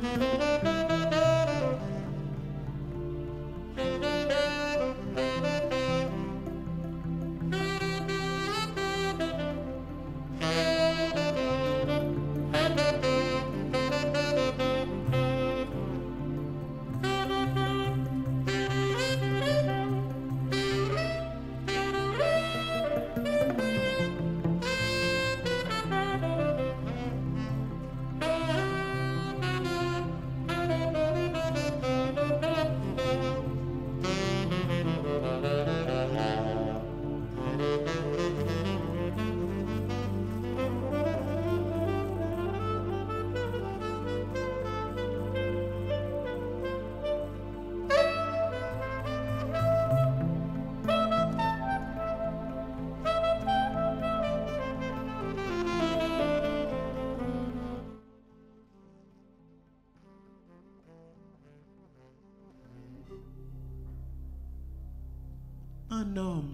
Un homme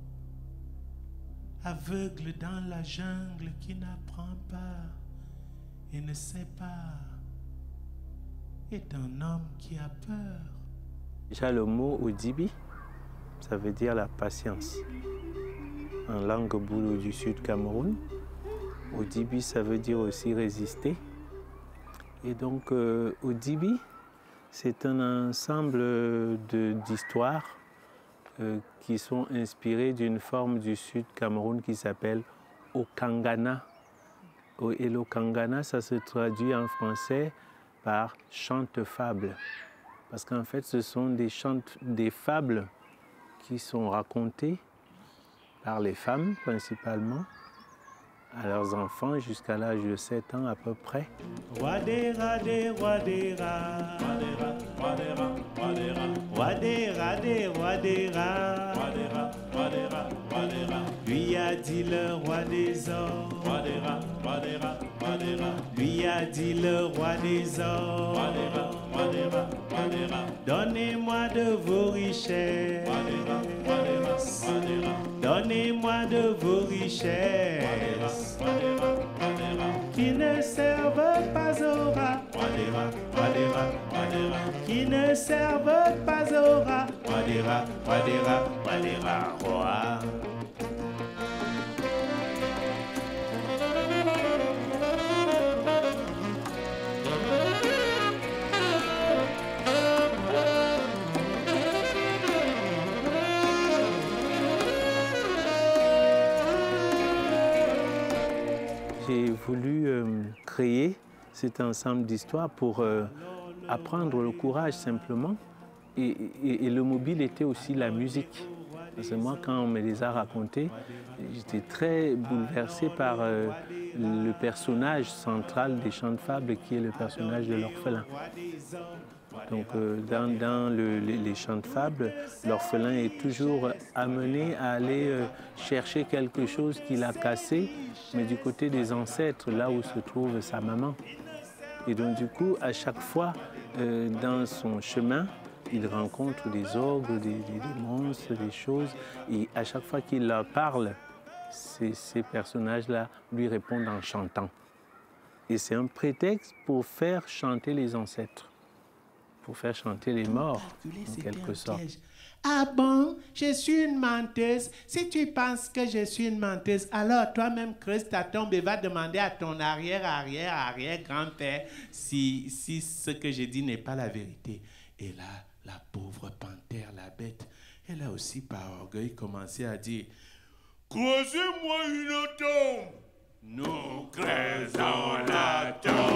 aveugle dans la jungle qui n'apprend pas et ne sait pas est un homme qui a peur. Déjà le mot Odibi, ça veut dire la patience. En langue boulou du Sud Cameroun, Odibi, ça veut dire aussi résister. Et donc Odibi, c'est un ensemble d'histoires qui sont inspirées d'une forme du Sud Cameroun qui s'appelle Okangana. Et l'Okangana, ça se traduit en français par chante-fable. Parce qu'en fait, ce sont des fables qui sont racontées par les femmes principalement, à leurs enfants jusqu'à l'âge de 7 ans à peu près. Wadera de wadera, wadera, wadera, wadera, wadera de wadera, wadera, wadera, wadera. Lui a dit le roi des ors, wadera, wadera, wadera. Lui a dit le roi des ors, wadera, wadera, wadera. Donnez-moi de vos richesses, wadera, wadera, wadera. Donnez-moi de vos richesses qui ne servent pas au rat, qui ne servent pas au rat, roi. J'ai voulu créer cet ensemble d'histoires pour apprendre le courage simplement. Et le mobile était aussi la musique. Parce que moi, quand on me les a racontés, j'étais très bouleversé par le personnage central des chants de fables, qui est le personnage de l'orphelin. Donc dans les chants de fables, l'orphelin est toujours amené à aller chercher quelque chose qu'il a cassé, mais du côté des ancêtres, là où se trouve sa maman. Et donc du coup, à chaque fois, dans son chemin, il rencontre des ogres, des monstres, des choses, et à chaque fois qu'il leur parle, ces personnages-là lui répondent en chantant. Et c'est un prétexte pour faire chanter les ancêtres, pour faire chanter les morts, en quelque sorte. Ah bon, je suis une menteuse. Si tu penses que je suis une menteuse, alors toi-même creuse ta tombe et va demander à ton arrière-grand-père si ce que je dis n'est pas la vérité. Et là, la pauvre panthère, la bête, elle a aussi par orgueil commencé à dire « Creusez-moi une tombe, nous creusons la tombe. »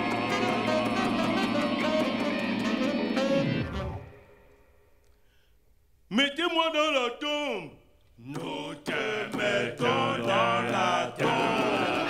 Mettez-moi dans la tombe. Nous te mettons dans la tombe.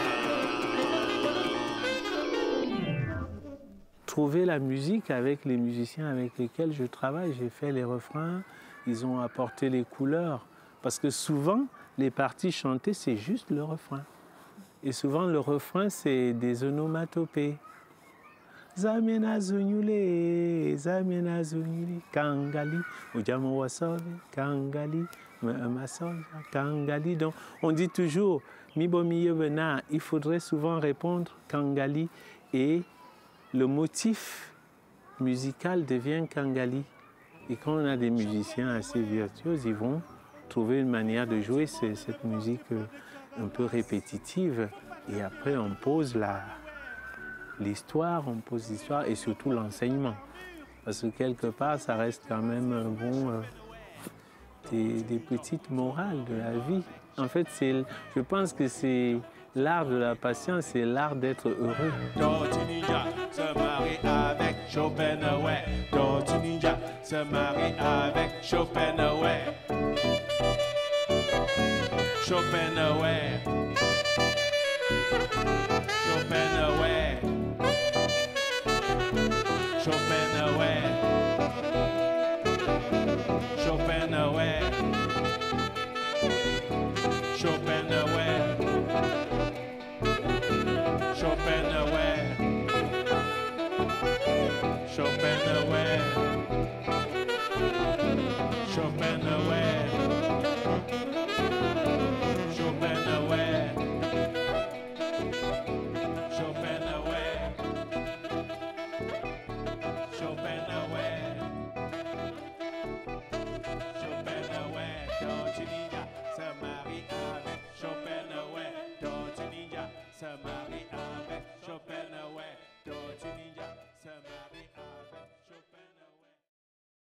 Trouver la musique avec les musiciens avec lesquels je travaille, j'ai fait les refrains, ils ont apporté les couleurs. Parce que souvent, les parties chantées, c'est juste le refrain. Et souvent, le refrain, c'est des onomatopées. Zamena zunyule, kangali, ujamo wasove, kangali, masove, kangali. Donc, on dit toujours, mibo miyevena, il faudrait souvent répondre kangali et le motif musical devient kangali. Et quand on a des musiciens assez virtuoses, ils vont trouver une manière de jouer cette musique un peu répétitive. Et après, on pose l'histoire, et surtout l'enseignement. Parce que quelque part, ça reste quand même des petites morales de la vie. En fait, je pense que c'est l'art de la patience, c'est l'art d'être heureux. Tortue Ninja se marie avec Schopenhauer. Tortue Ninja se marie avec Schopenhauer. Schopenhauer. Schopenhauer. Schopenhauer.